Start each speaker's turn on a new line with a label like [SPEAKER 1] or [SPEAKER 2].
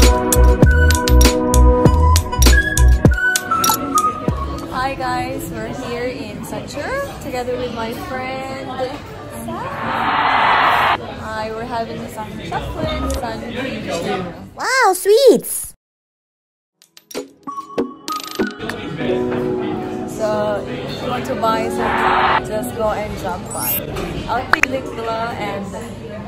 [SPEAKER 1] Hi guys, we're here in CHURRO together with my friend Sam. We're having some chocolate sun cream churro.
[SPEAKER 2] Wow, sweets!
[SPEAKER 1] So if you want to buy something, just go and drop by. I'll pick the and